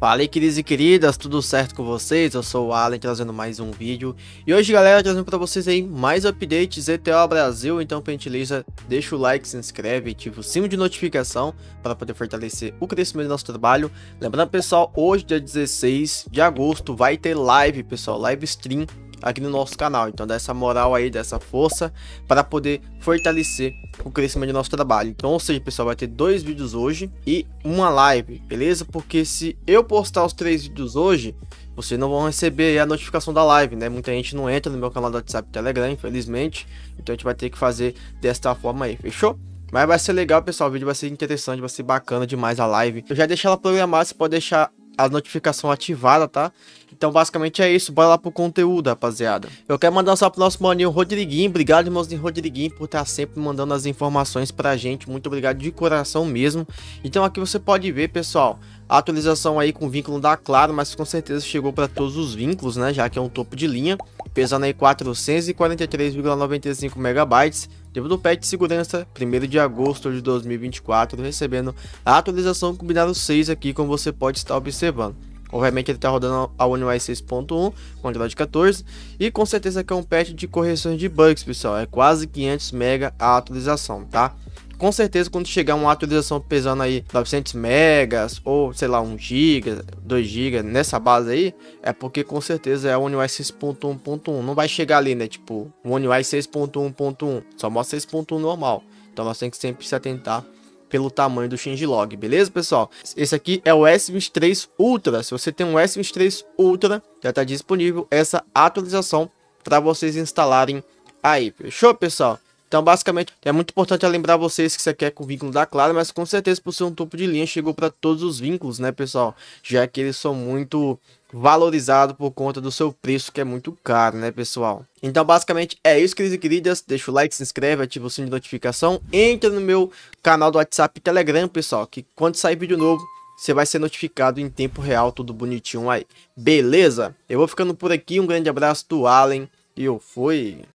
Fala aí, queridos e queridas, tudo certo com vocês? Eu sou o Allen, trazendo mais um vídeo. E hoje, galera, trazendo pra vocês aí mais updates ETO Brasil. Então, pra gentileza, deixa o like, se inscreve, ativa o sino de notificação para poder fortalecer o crescimento do nosso trabalho. Lembrando, pessoal, hoje, dia 16 de agosto, vai ter live, pessoal, live stream aqui no nosso canal. Então dá essa moral aí, dessa força para poder fortalecer o crescimento do nosso trabalho. Então, ou seja, pessoal, vai ter 2 vídeos hoje e uma live, beleza? Porque se eu postar os 3 vídeos hoje, vocês não vão receber a notificação da live, né? Muita gente não entra no meu canal do WhatsApp e Telegram, infelizmente. Então a gente vai ter que fazer desta forma aí, fechou? Mas vai ser legal, pessoal, o vídeo vai ser interessante, vai ser bacana demais a live. Eu já deixei ela programada, você pode deixar a notificação ativada, tá? Então basicamente é isso, bora lá pro conteúdo, rapaziada. Eu quero mandar um salve pro nosso maninho Rodriguinho. Obrigado, irmãozinho Rodriguinho, por estar sempre mandando as informações pra gente. Muito obrigado de coração mesmo. Então aqui você pode ver, pessoal, a atualização aí com vínculo da Claro, mas com certeza chegou para todos os vínculos, né? Já que é um topo de linha, pesando aí 443,95 megabytes. Devido ao patch de segurança, 1º de agosto de 2024, recebendo a atualização com binário 6 aqui, como você pode estar observando. Obviamente ele está rodando a One UI 6.1 com Android 14 e com certeza que é um patch de correções de bugs, pessoal. É quase 500 MB a atualização, tá? Com certeza quando chegar uma atualização pesando aí 900 megas ou sei lá 1 GB, 2 GB nessa base aí, é porque com certeza é a One UI 6.1.1. Não vai chegar ali, né? Tipo, One UI 6.1.1, só mostra 6.1 normal. Então nós temos que sempre se atentar pelo tamanho do changelog, beleza, pessoal? Esse aqui é o S23 Ultra. Se você tem um S23 Ultra, já está disponível essa atualização para vocês instalarem aí, fechou, pessoal? Então, basicamente, é muito importante lembrar vocês que isso aqui é com vínculo da Claro, mas com certeza por ser um topo de linha chegou para todos os vínculos, né, pessoal? Já que eles são muito valorizados por conta do seu preço, que é muito caro, né, pessoal? Então, basicamente, é isso, queridos e queridas. Deixa o like, se inscreve, ativa o sino de notificação. Entra no meu canal do WhatsApp e Telegram, pessoal, que quando sair vídeo novo, você vai ser notificado em tempo real, tudo bonitinho aí. Beleza? Eu vou ficando por aqui, um grande abraço do Allen e eu fui...